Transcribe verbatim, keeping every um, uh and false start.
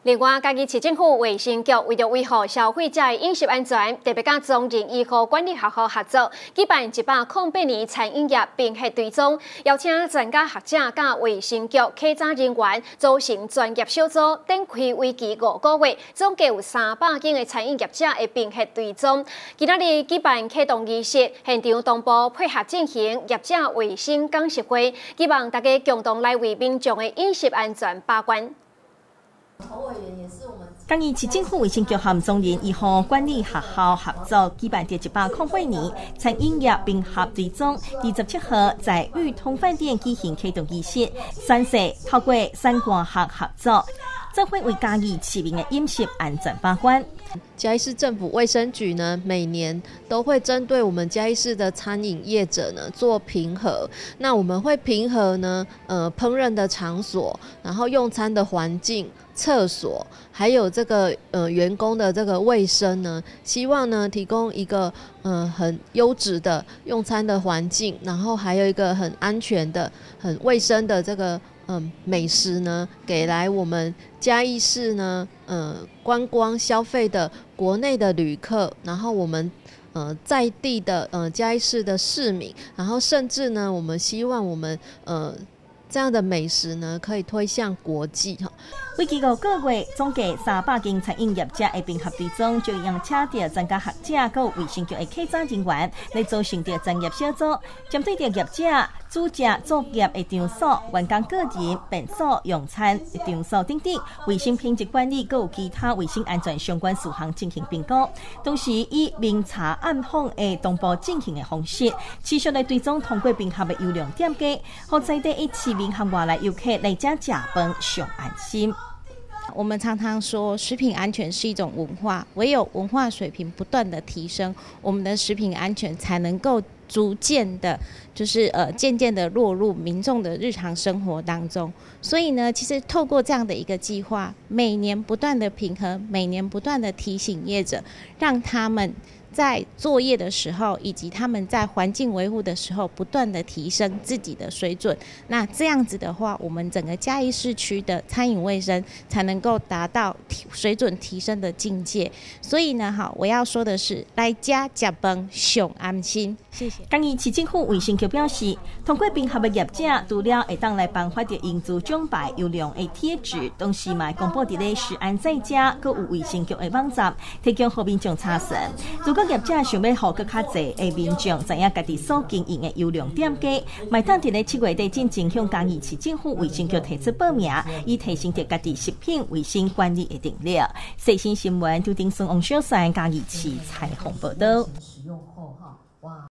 另外，嘉义市政府卫生局为着维护消费者的饮食安全，特别甲中仁医护管理学校合作，举办一百零八年餐饮业并核追踪，邀请专家学者甲卫生局客查人员组成专业小组，展开为期五个月，总计有三百间的餐饮业者的并核追踪。今仔日举办启动仪式，现场同步配合进行业者卫生讲习会，希望大家共同来为民众的饮食安全把关。 嘉义市政府卫生局和中仁医护管理学校合作举办第一百零八年餐饮业并合追踪，二十七号在裕通饭店举行启动仪式，宣誓透过三官学合作，这会为嘉义市民的饮食安全把关。 嘉义市政府卫生局呢，每年都会针对我们嘉义市的餐饮业者呢做评核。那我们会评核呢，呃，烹饪的场所，然后用餐的环境、厕所，还有这个呃员工的这个卫生呢，希望呢提供一个呃很优质的用餐的环境，然后还有一个很安全的、很卫生的这个。 嗯，美食呢，给来我们嘉义市呢，呃，观光消费的国内的旅客，然后我们呃在地的呃嘉义市的市民，然后甚至呢，我们希望我们呃这样的美食呢，可以推向国际哈。 为期五个月，总计三百间餐饮业者的并合追踪，就用请到专家学者、佮卫生局的客查人员来组成的专业小组，针对着业者、主食、作业的场所、员工个人、便所、用餐的场所等等，卫生品质管理佮有其他卫生安全相关事项进行评估，同时以明查暗访的同步进行的方式，持续来追踪通过并合的优良店家，和在地一市民和外来游客来遮食饭上安心。 我们常常说，食品安全是一种文化，唯有文化水平不断的提升，我们的食品安全才能够逐渐的，就是呃渐渐的落入民众的日常生活当中。所以呢，其实透过这样的一个计划，每年不断的平衡，每年不断的提醒业者，让他们 在作业的时候，以及他们在环境维护的时候，不断的提升自己的水准。那这样子的话，我们整个嘉义市区的餐饮卫生才能够达到水准提升的境界。所以呢，好，我要说的是，来家吃饭上安心。谢谢。 嘉义市政府卫生局表示，通过并合的业者，除了会当来颁发着英姿奖牌优良的贴纸，同时嘛公布伫咧食安在家，佮有卫生局的网站，提供互民众查询。如果 业者想要互更较侪的民众知影家己所经营的优良店家，麦当伫咧七月底进前向嘉义市政府卫生局提出报名，以提升着家己食品卫生管理的能力。最新新闻，就丁孙王小山嘉义市采访报道。